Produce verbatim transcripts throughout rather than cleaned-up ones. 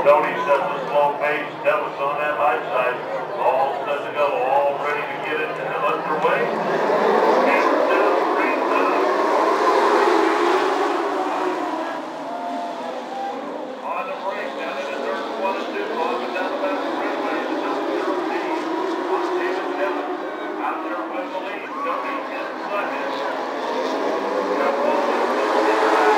Tony sets a slow pace. Devis on that high side. All set to go. All ready to get it underway. And down, three, down. On the break, down into turn one and two. Moving down the back straightaway. The number zero D on David Devis. Out there with the lead. Tony in second. Jeff Walden in third.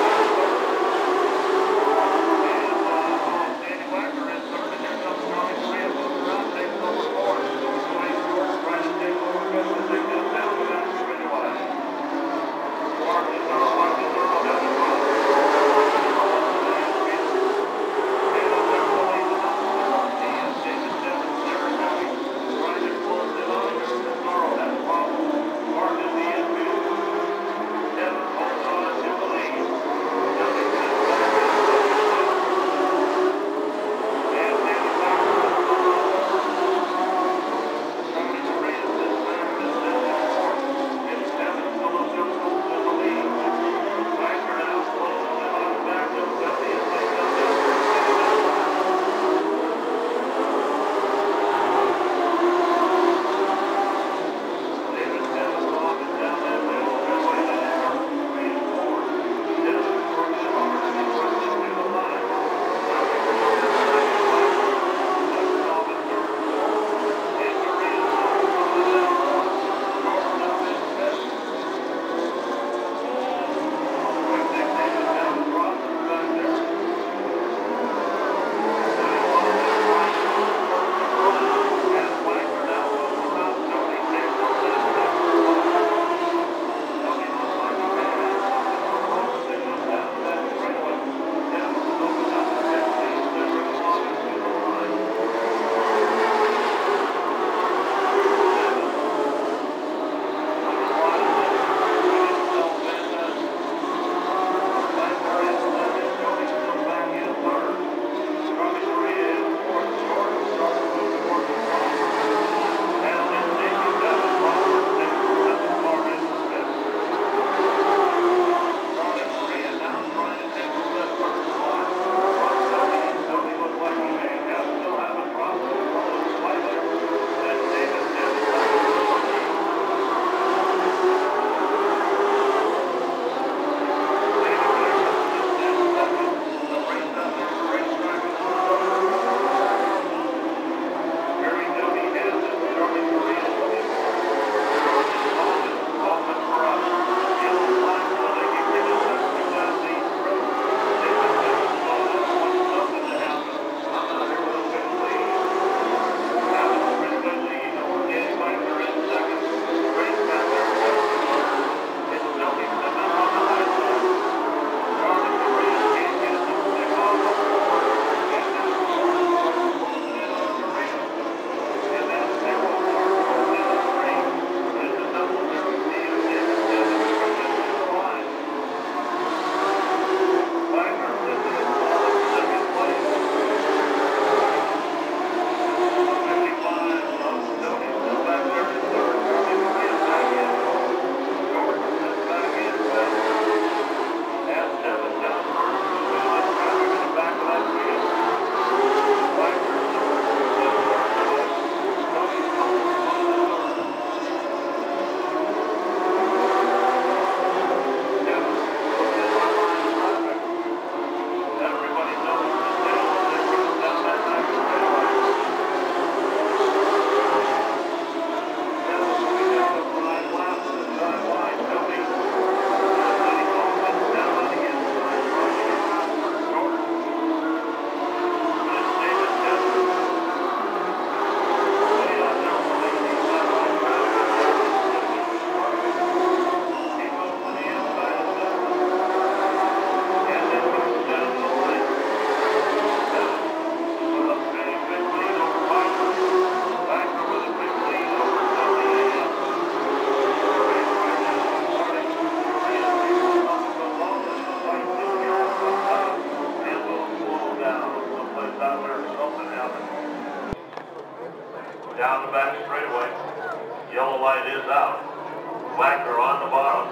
Down the back straightaway. Yellow light is out. Wagner on the bottom.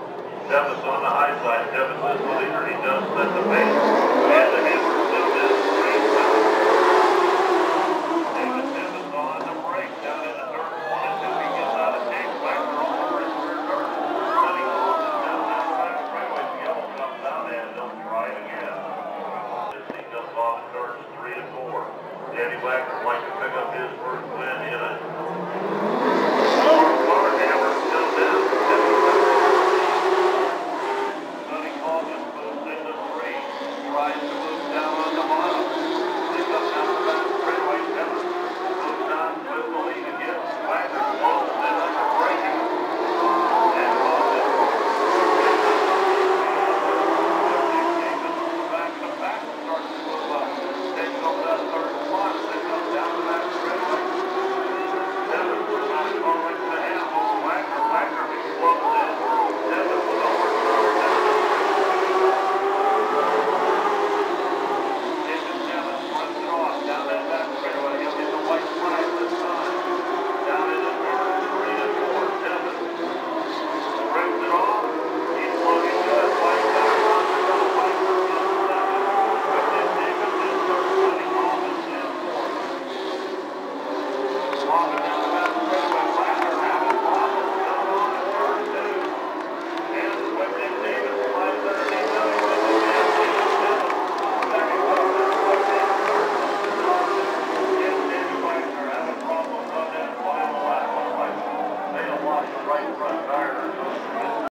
Devis on the high side. Devis is the leader. He does set the pace. And the hammer still is straight. right to move down on the bottom. They come down the back straightaway seven. Moves on with the lead again. Wagner closes in under braking. And lost it. Back to back starts to move up. Takes over that third spot. They come down the back straightaway. Seven trying to go right to the handle. Wagner, Wagner explodes in. Seven with overthrow. Into seven, runs it off. Down that back straightaway. He'll get the white flag this time. Down into turn three and four. Seven. Brings it off. He's looking good. White flag. Runs it off. White flag in seven. But then Davis is third. Running off in ten four. Off and down.